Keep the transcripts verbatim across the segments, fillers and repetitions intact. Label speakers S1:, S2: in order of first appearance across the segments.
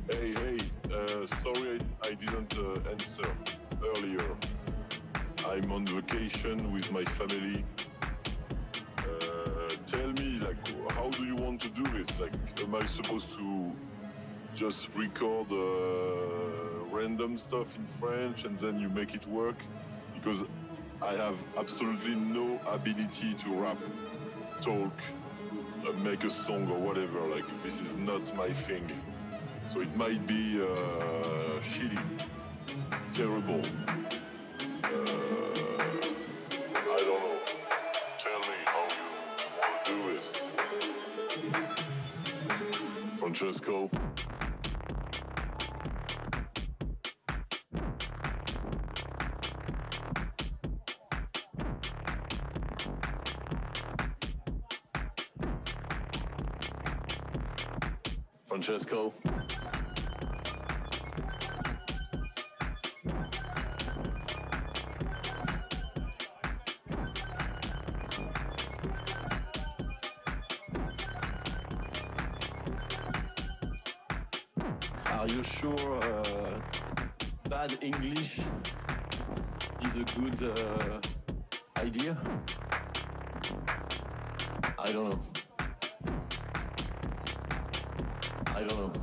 S1: Hey, hey, uh, sorry I, I didn't uh, answer earlier. I'm on vacation with my family. Uh, tell me, like, how do you want to do this? Like, am I supposed to just record uh, random stuff in French and then you make it work? Because I have absolutely no ability to rap, talk, uh, make a song or whatever. Like, this is not my thing. So it might be uh, shitty, terrible. Uh, I don't know. Tell me how you want to do this. Francesco? Francesco? Are you sure uh, bad English is a good uh, idea? I don't know. I don't know.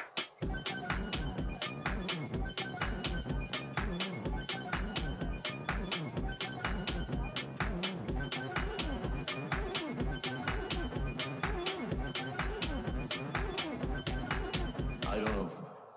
S1: I don't know.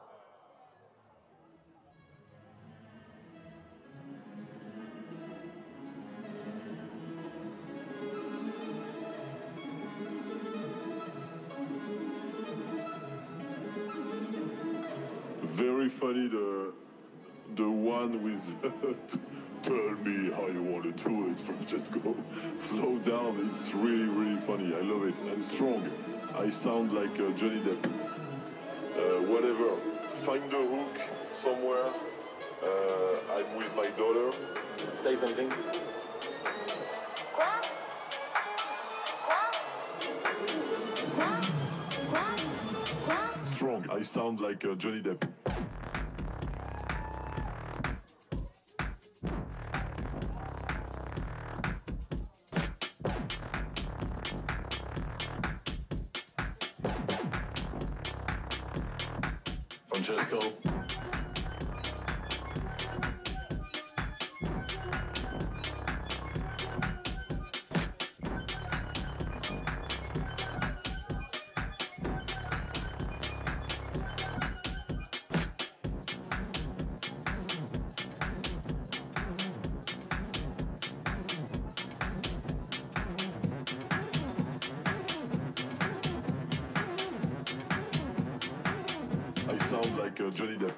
S1: Very funny, the the one with tell me how you want to do it, Francesco. Slow down, it's really, really funny. I love it. And strong. I sound like uh, Johnny Depp. Uh, whatever. Find the hook somewhere. Uh, I'm with my daughter. Say something.
S2: Quoi? Quoi? Quoi? Quoi? Quoi?
S1: Strong. I sound like uh, Johnny Depp. Francesco? I sound like uh, Johnny Depp.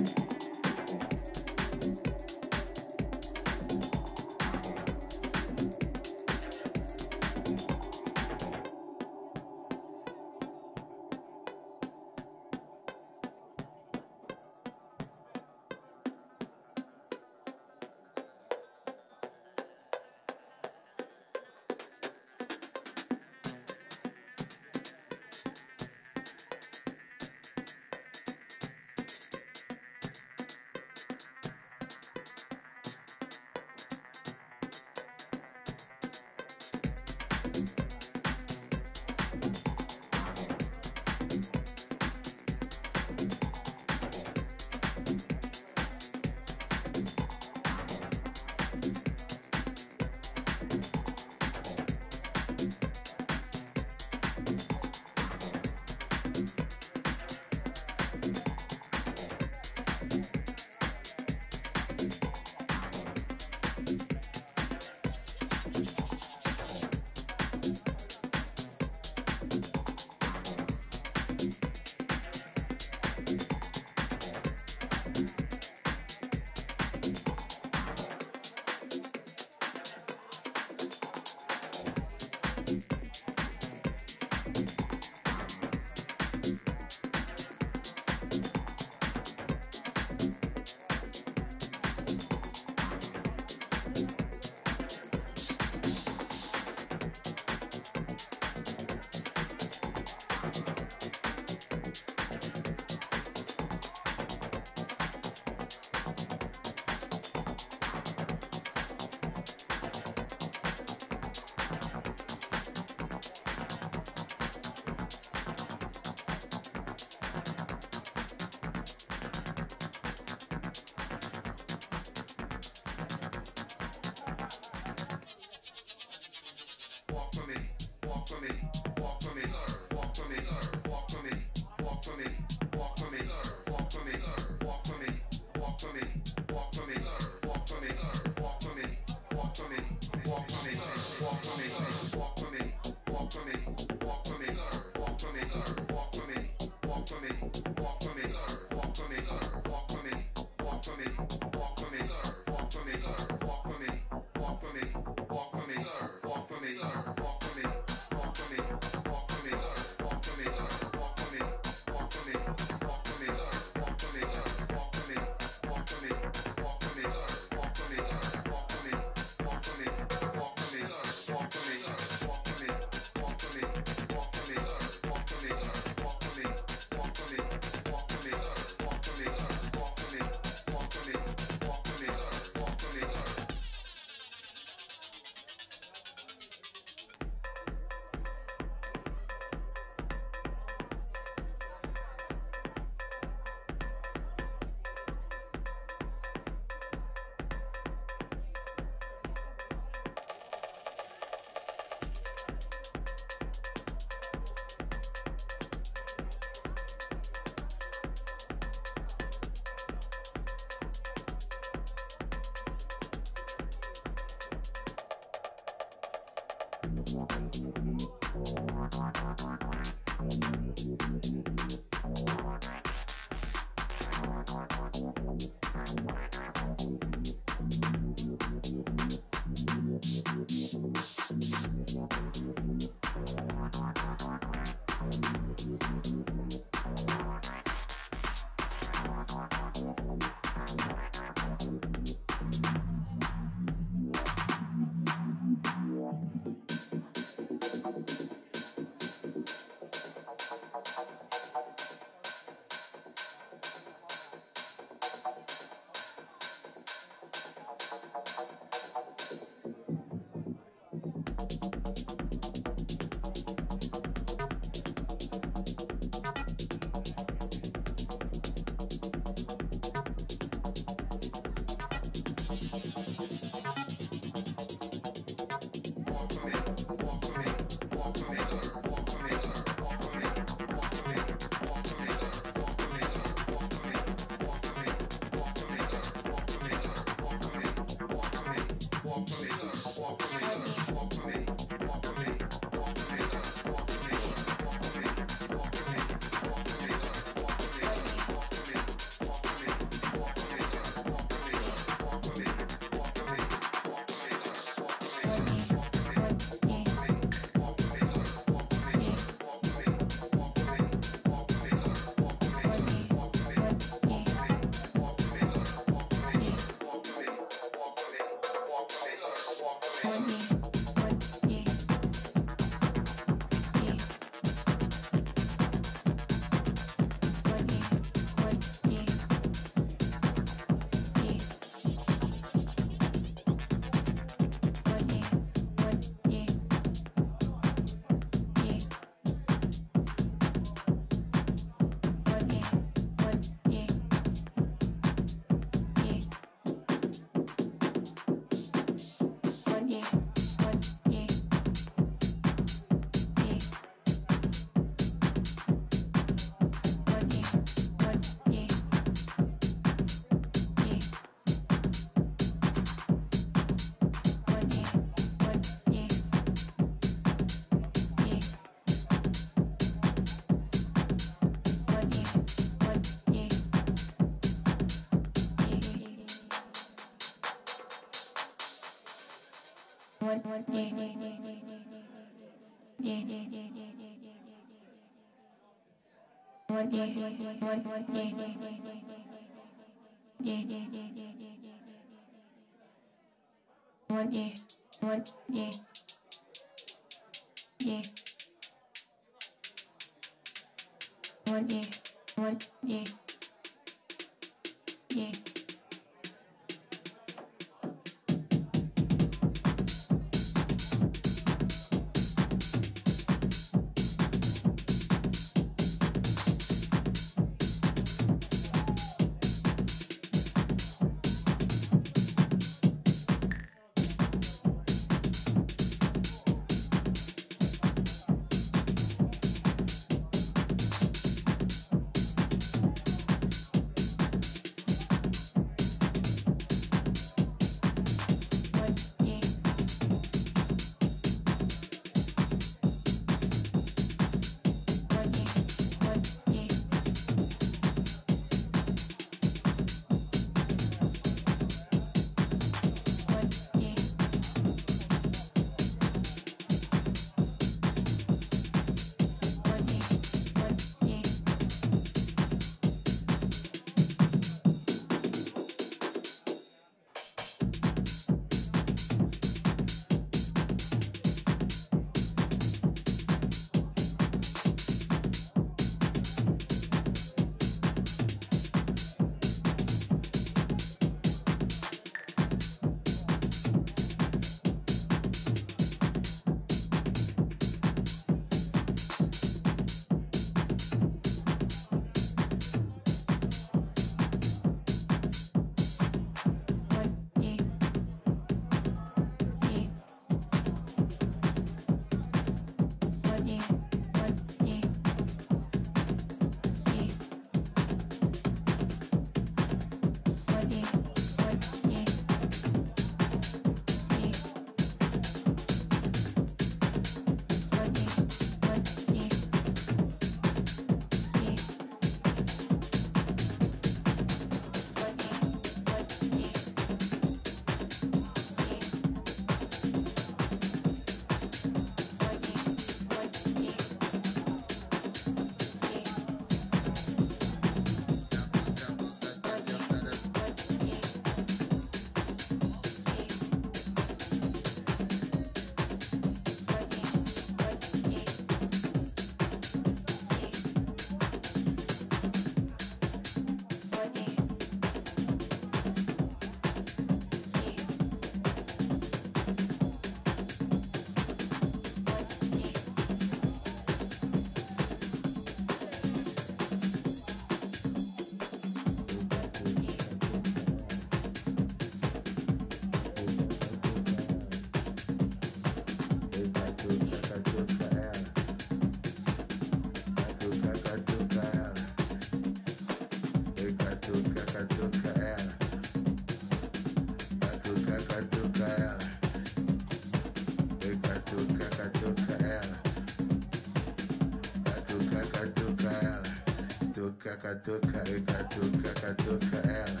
S3: catuca, e catuca, catuca ela.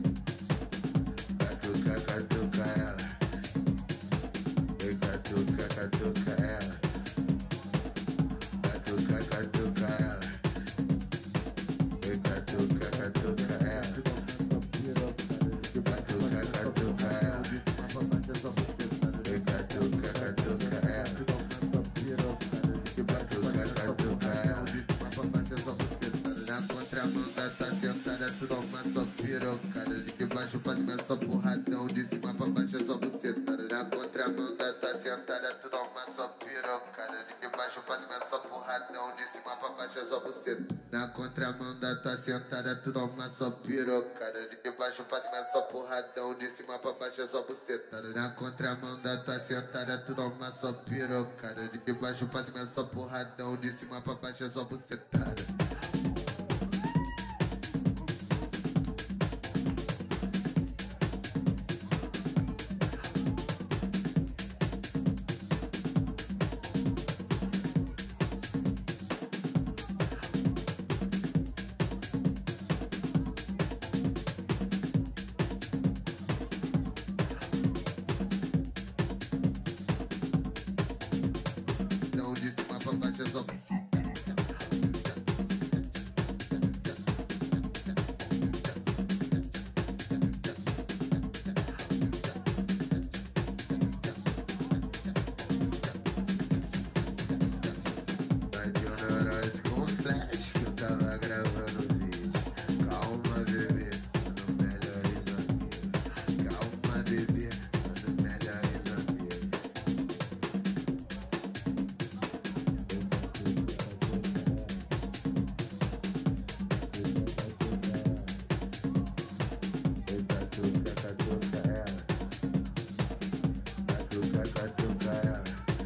S3: Catuca, catuca ela. E catuca, catuca ela. Catuca, catuca ela. E catuca, catuca ela. Catuca, catuca ela. E catuca, catuca ela. Catuca, catuca ela. Na contramanga tá sentada, toma só pirocada. De que baixo pra cima é só porradão, de cima pra baixo é só bucetada. Na contramanga tá sentada, toma só pirocada. De que baixo pra cima é só porradão, de cima pra baixo é só buceta. Na contramanga tá sentada, toma só pirocada. De que baixo pra cima é só porradão, de cima pra baixo é só bucetada. Na contramanga tá sentada, toma só pirocada. De que baixo pra cima é só porradão, de cima pra baixo é só bucetada. Então de cima pra baixo é só vai ter um neurose com flash que eu tava gravando o vídeo. Calma, bebê, quando melhores amigos. Calma, bebê, quando melhores amigos. Catuca, catuca ela. Catuca, catuca ela.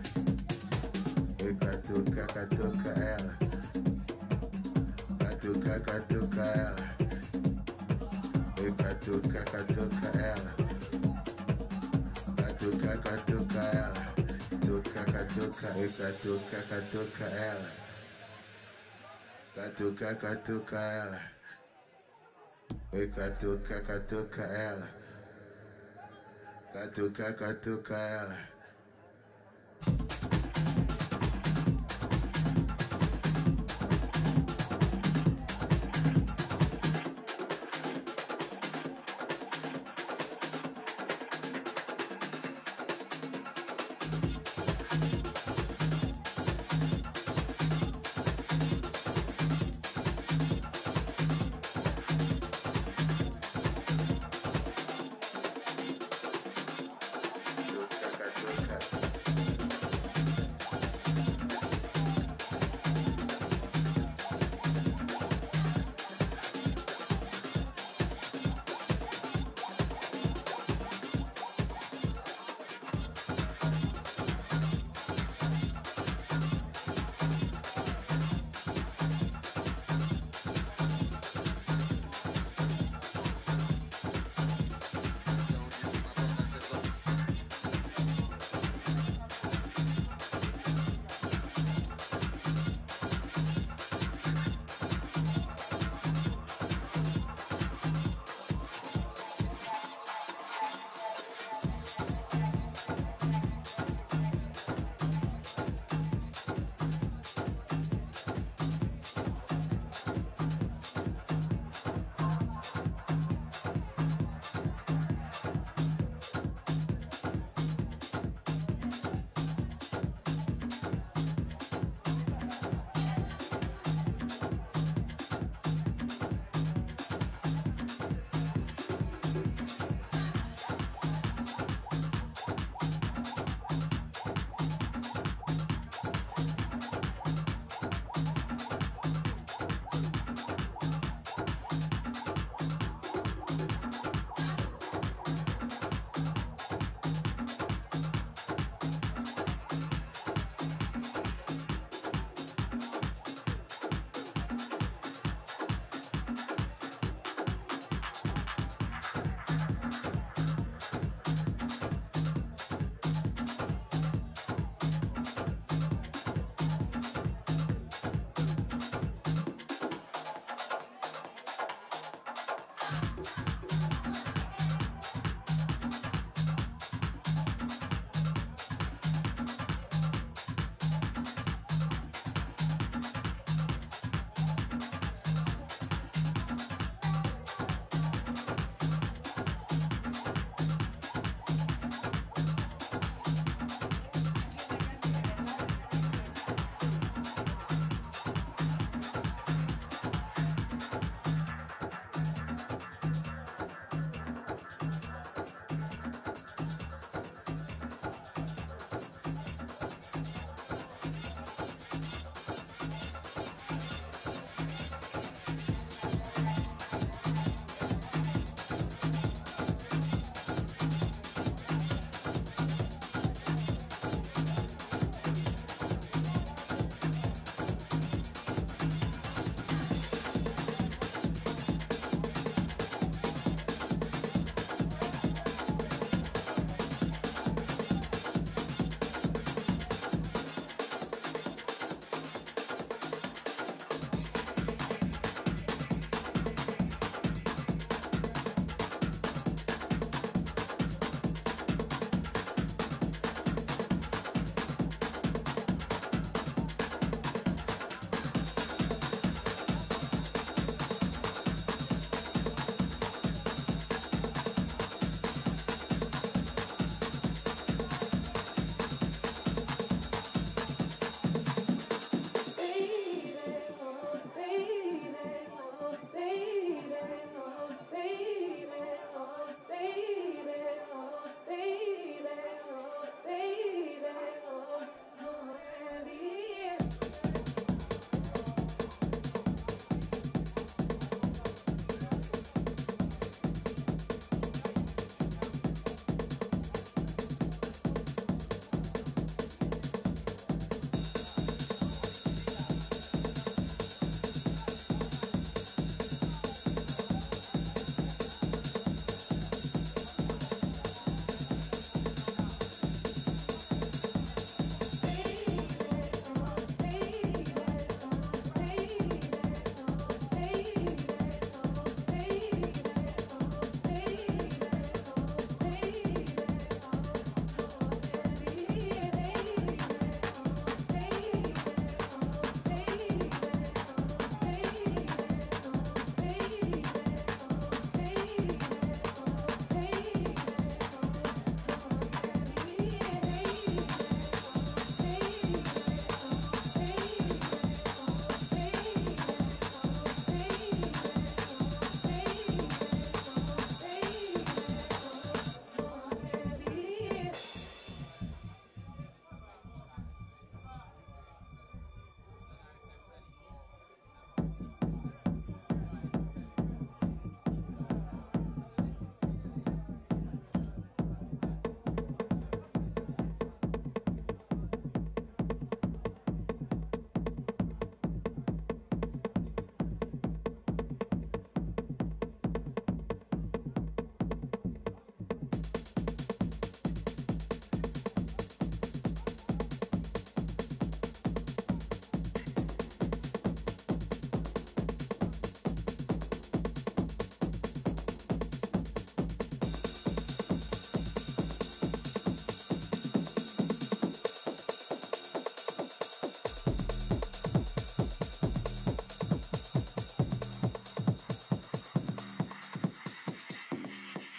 S3: E catuca, catuca ela. Catuca, catuca ela. E catuca, catuca ela. Catuca, catuca ela. Tuca, catuca, e catuca, catuca ela. Catuca, catuca ela. E catuca, catuca ela. Catuca, catuca ela. Catuca,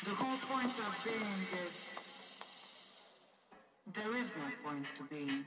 S4: The whole point of being is there is no point to being.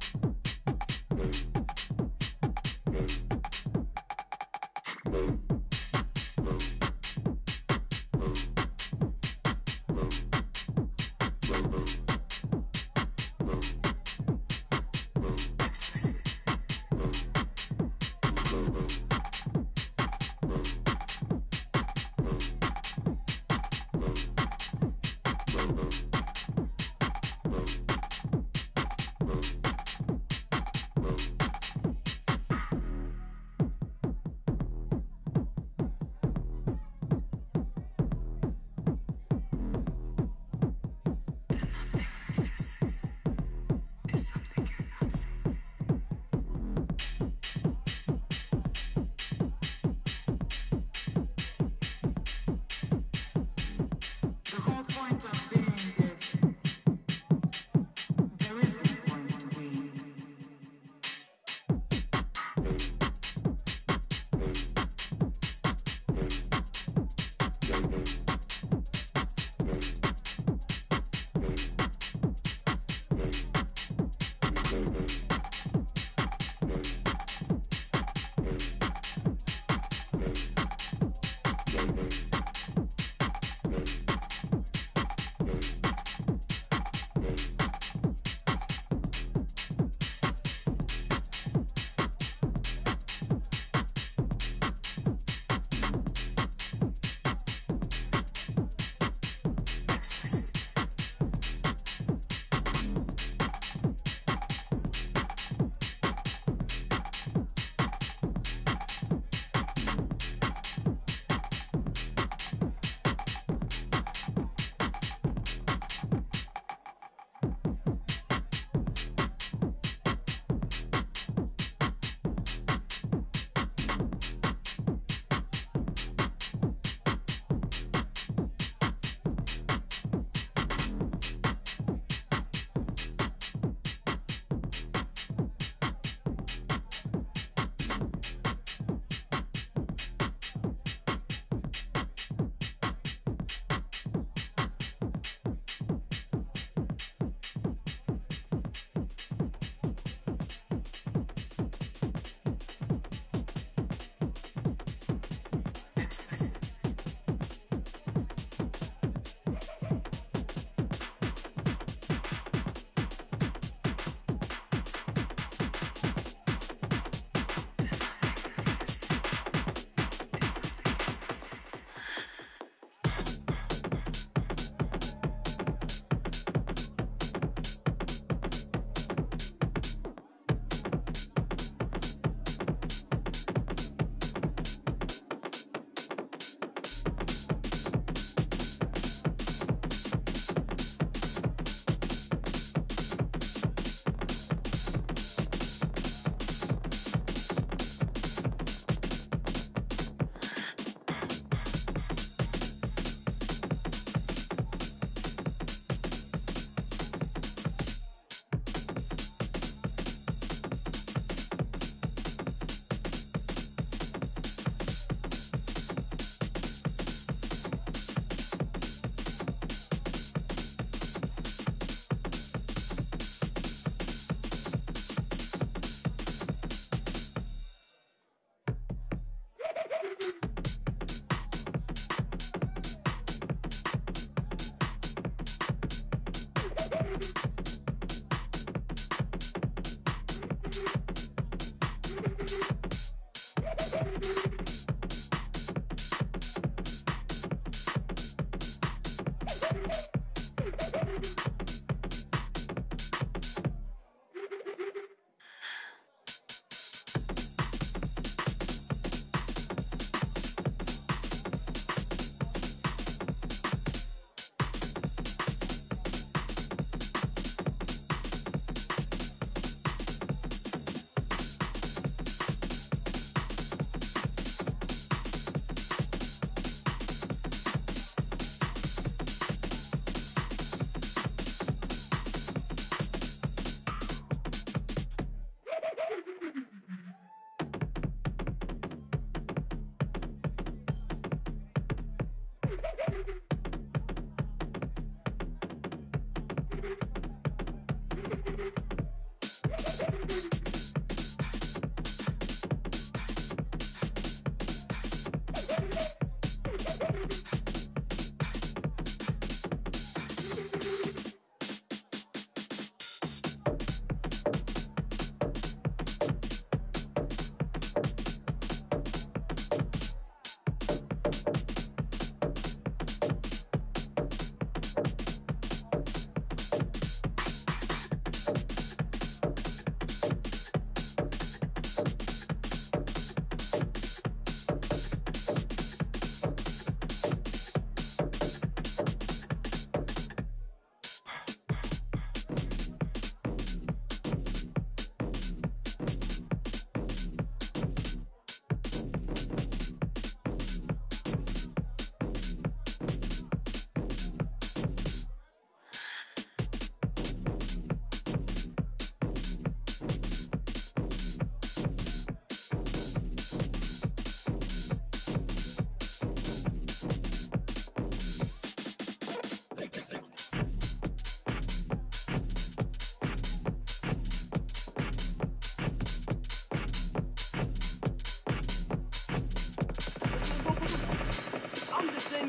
S2: Thank you.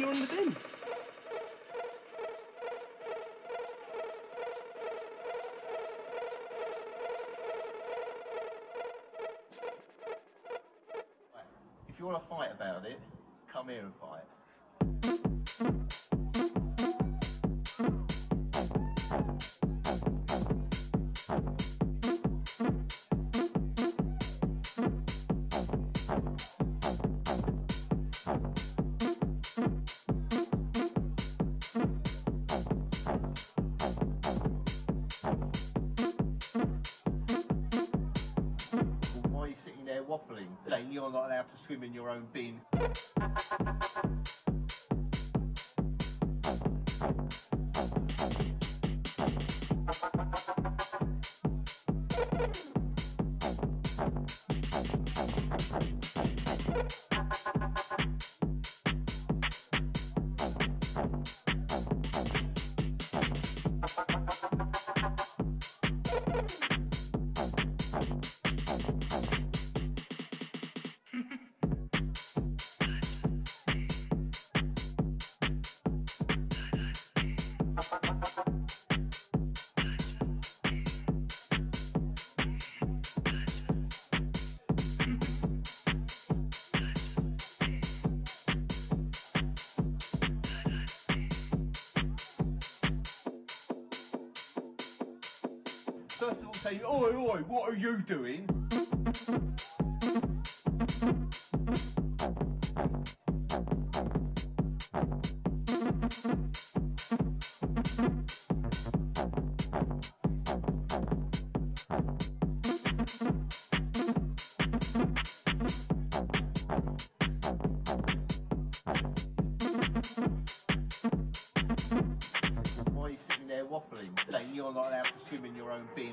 S5: go in the bin.
S6: If you want to fight about it, come here and fight. Why are you sitting there waffling, saying you're not allowed to swim in your own bin? First of all, say, oi, oi, what are you doing? Why are you sitting there waffling, saying you're not allowed to swim in your own bin?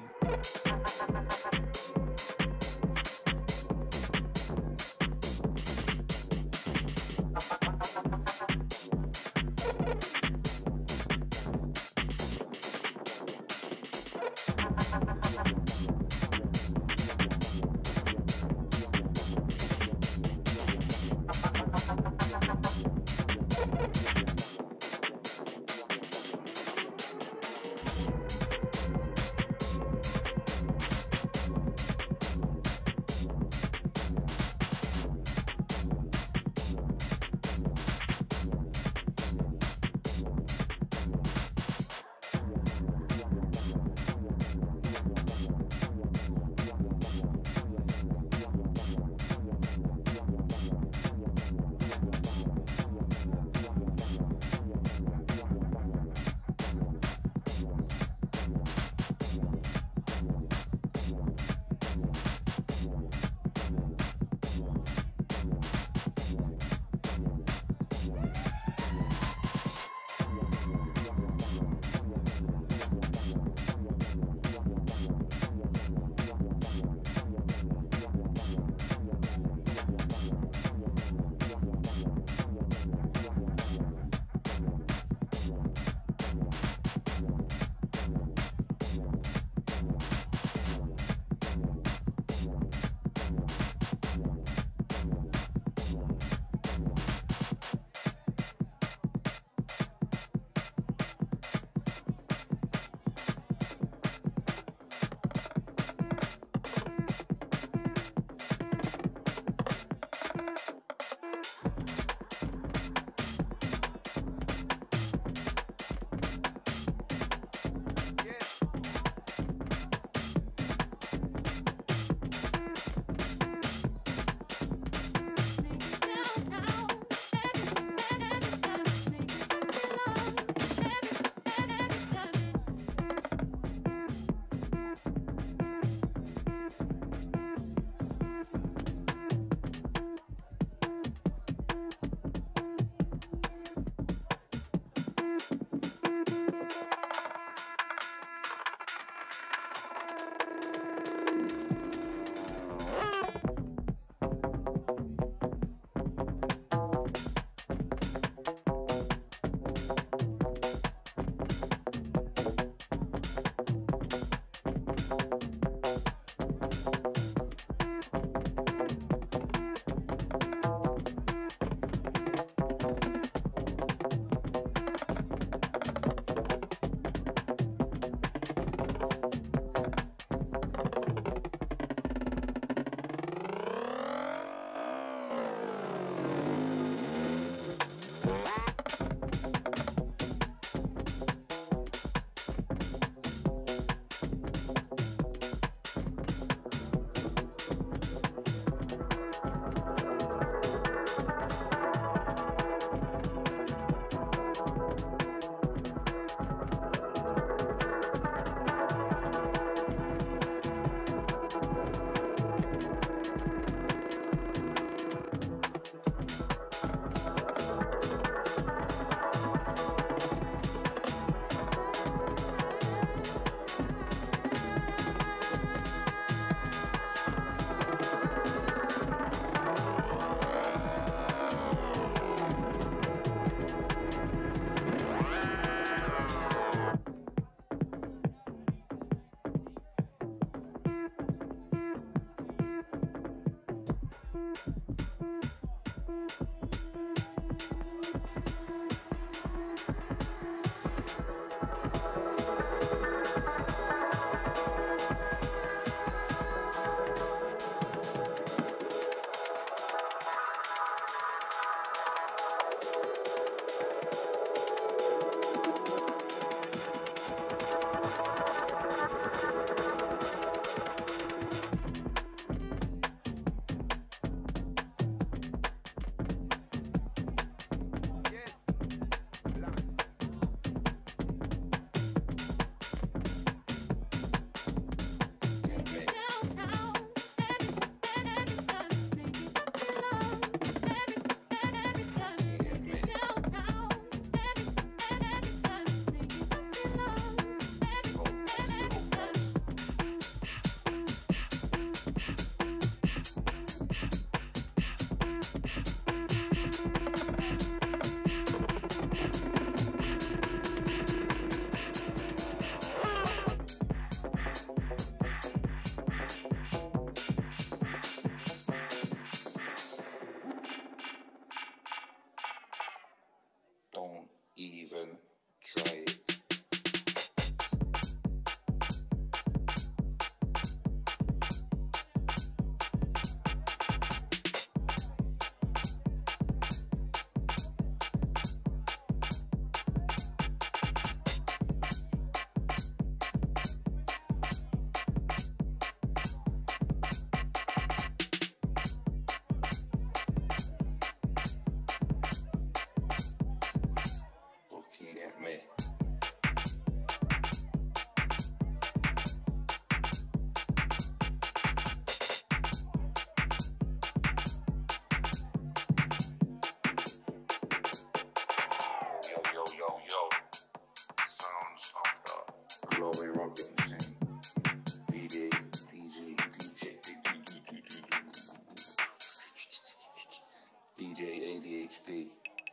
S5: A D H D.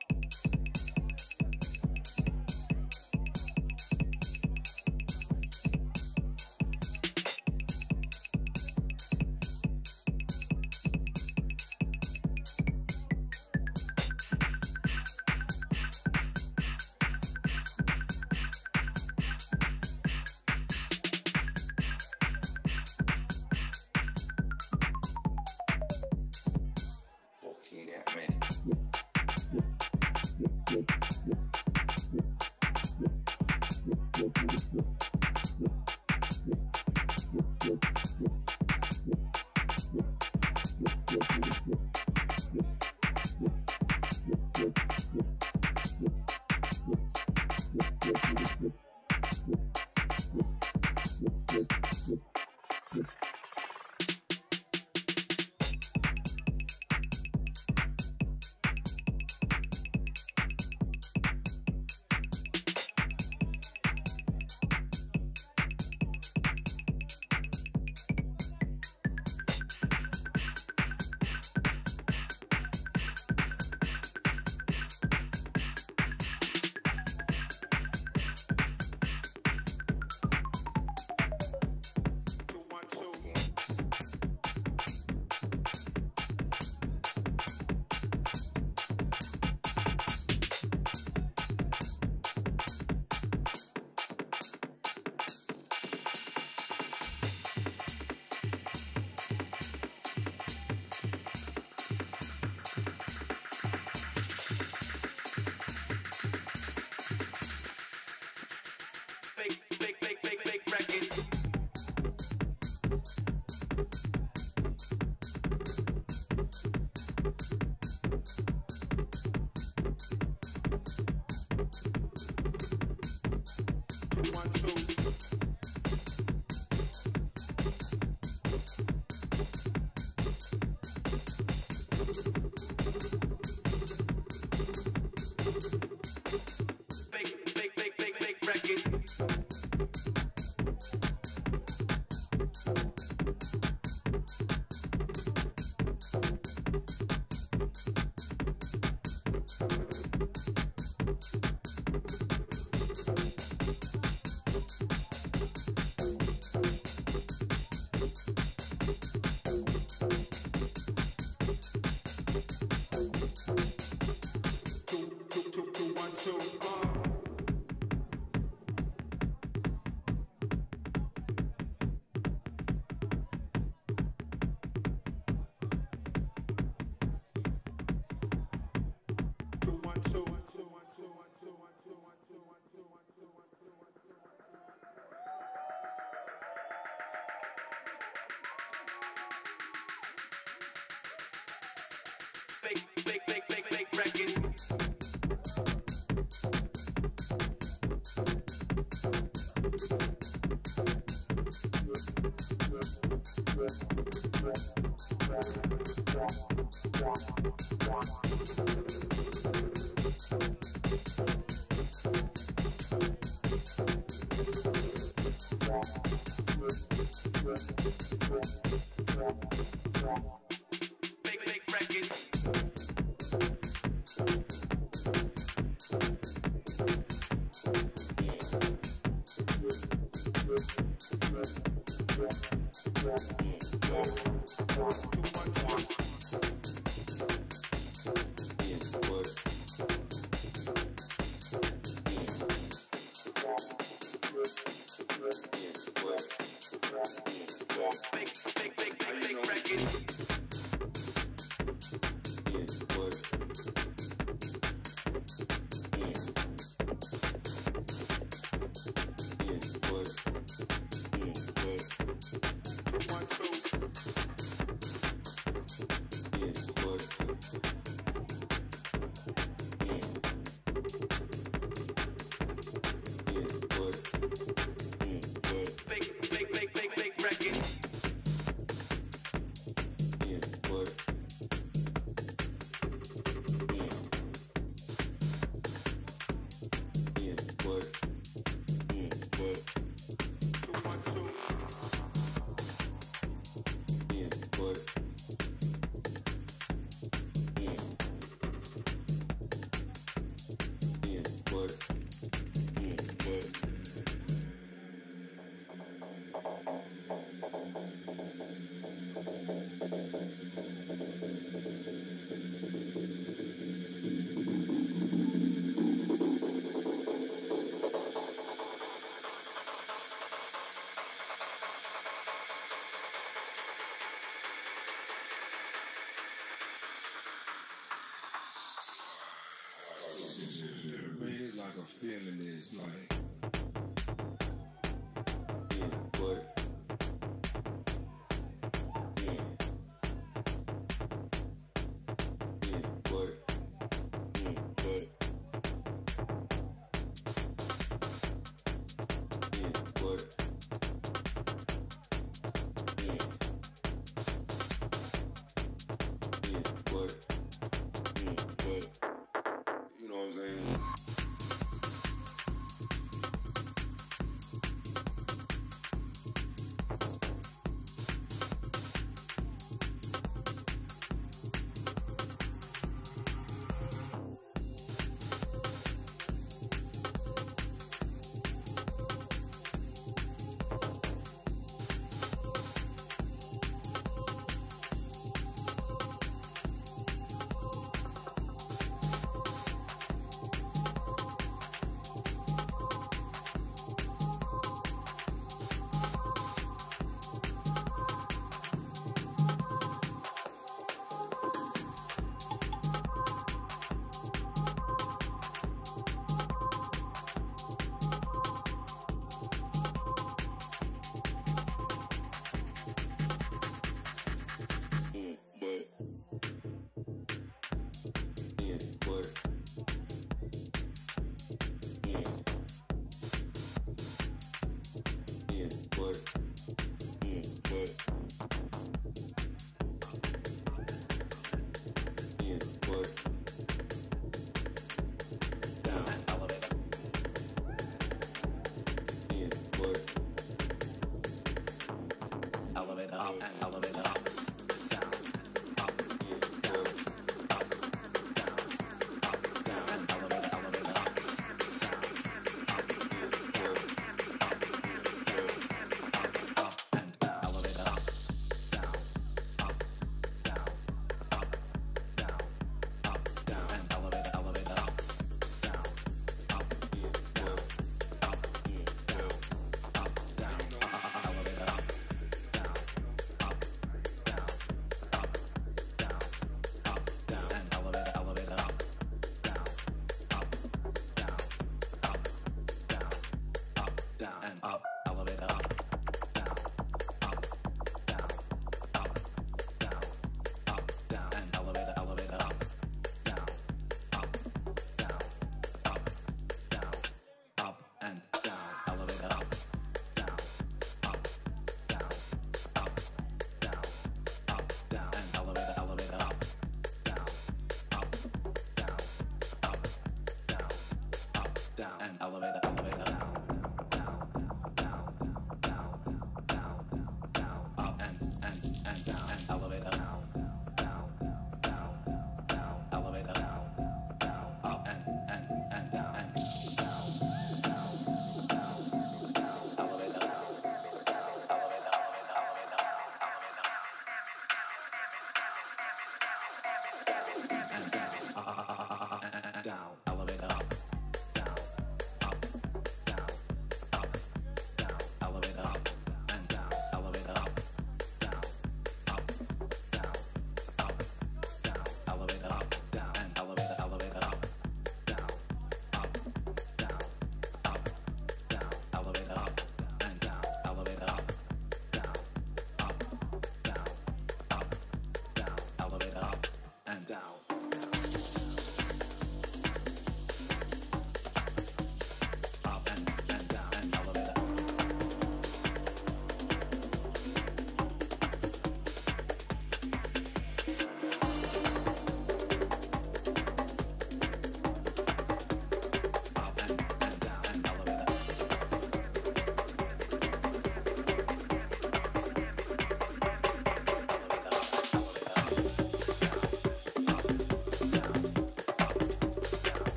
S5: Looking at me.
S7: Fake, fake, fake, fake, fake records. One, two. Fake, fake, fake, fake, fake records. Fake, fake, fake, fake, fake records. Fake, fake records. Fake, fake, fake, fake, fake records. Fake, fake, fake, fake, fake records.
S5: Man, it's like a feeling. It's like, yeah, but yeah, yeah, but yeah, but yeah, but yeah, yeah, but yeah, but you know what I'm saying?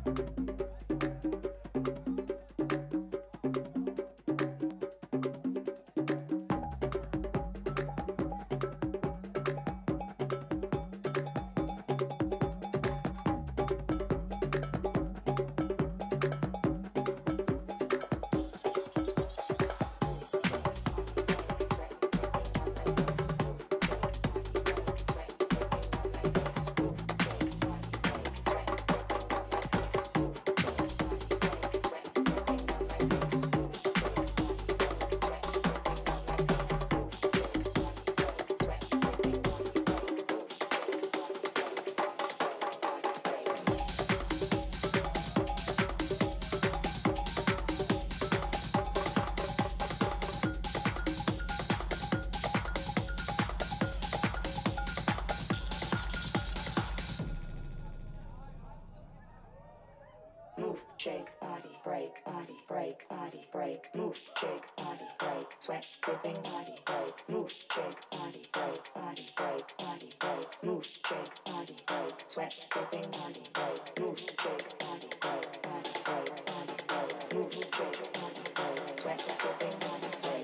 S8: Shake, body, break, body, break, body, break, move, shake, body, break, sweat, dripping, body, break, move, shake, body, break, body, break, body, break, move, shake, body, break, sweat, dripping, body, break, move, shake, body, break, body, break, body, break, move, shake, body, break, sweat, dripping, body, break.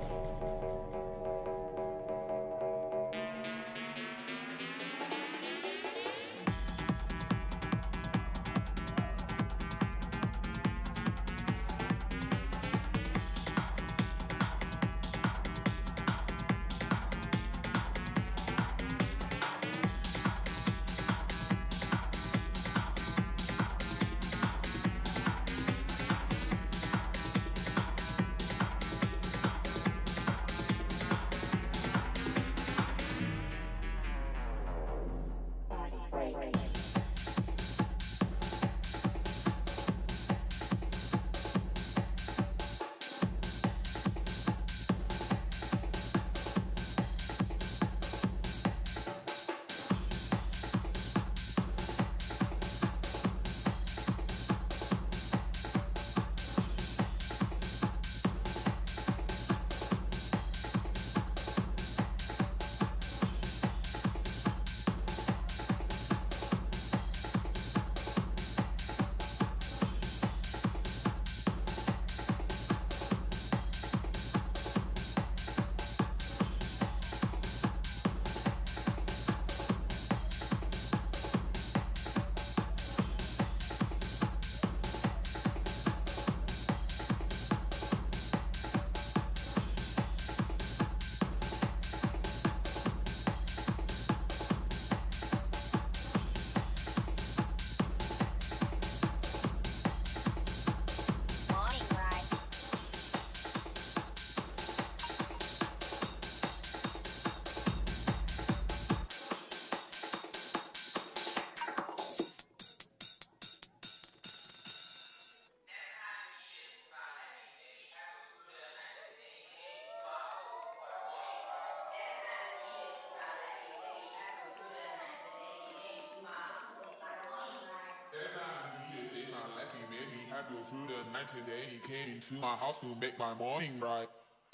S9: Through the night today, he came into my house to make my morning right.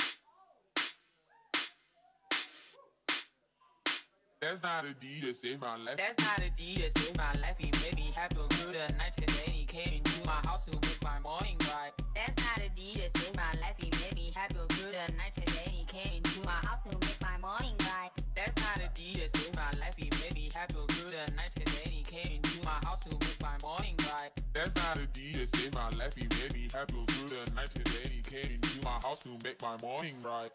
S9: That's not a deed to save my life.
S10: That's not a deed to save my life. He made me happy through the night today. He came into my house to make my morning right.
S2: That's not a deed to save my life. He made me happy through the night today. He came into my house to make my morning right.
S10: That's not a deed to save my life. He made me happy through the night today. He came into my house to make my morning right.
S9: That's not a deed to save my life. He made me happy through the night today. He came into my house to make my morning right.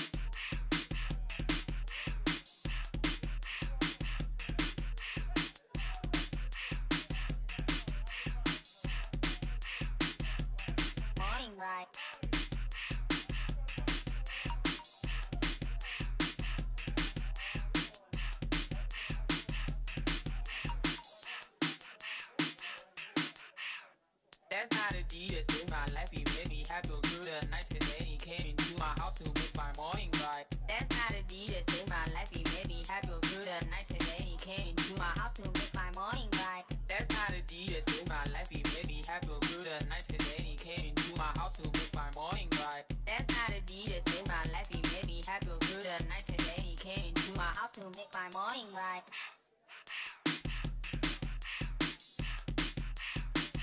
S2: Morning right.
S10: That's not a deed to save my life. He made me happy through the night today. He came into my house to make my morning right.
S2: That's not a deed to save my life. He made me happy through the night today. He came into my house to make my morning right.
S10: That's not a deed to save my life. He made me happy through the night today. He came into my house to make my morning right.
S2: That's not a deed to save my life. He made me happy through the night today. He came into my house to make my morning right.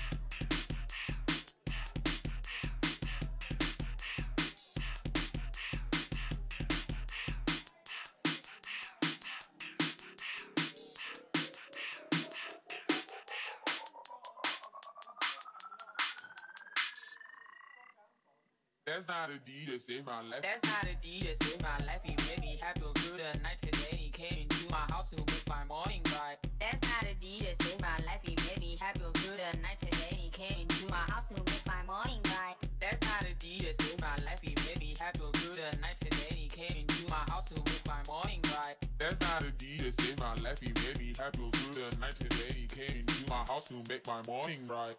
S9: That's not a D that saved my life.
S10: That's not a D that saved my life. He made me happy through the night today. He came into my house to make my morning bright.
S2: That's not a D that saved my life. He made me happy through the night today. He came into my house to make my morning bright.
S10: That's not a D that saved my life. He made me happy through the night today. He came into my house to make my morning bright.
S9: That's not a D that saved my life. He made me happy through the night today. He came into my house to make my morning bright.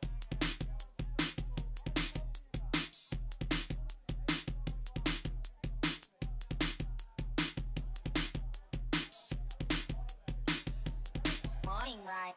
S2: Morning bright.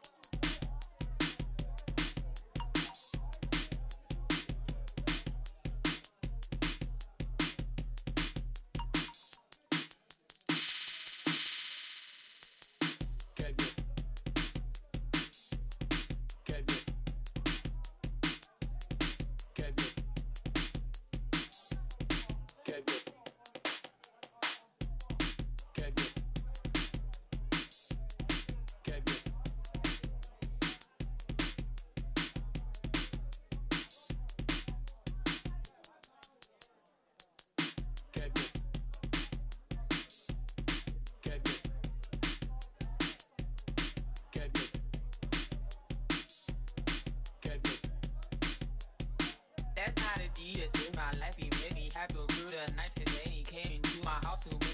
S10: That's not a D that saved my life. He made me happy through the night today. He came into my house to make